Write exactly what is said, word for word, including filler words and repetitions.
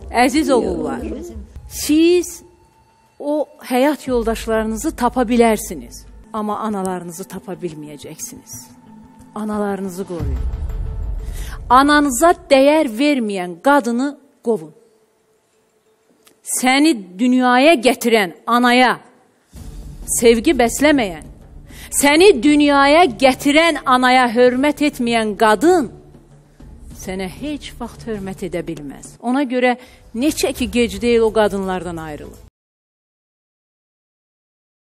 Əziz oğullar, siz o həyat yoldaşlarınızı tapa bilərsiniz, amma analarınızı tapa bilməyəcəksiniz. Analarınızı qoruyun. Ananıza dəyər verməyən qadını qovun. Səni dünyaya gətirən anaya sevgi bəsləməyən, səni dünyaya gətirən anaya hörmət etməyən qadın sənə heç vaxt hörmət edə bilməz. Ona görə neçə ki gec deyil o qadınlardan ayrılın.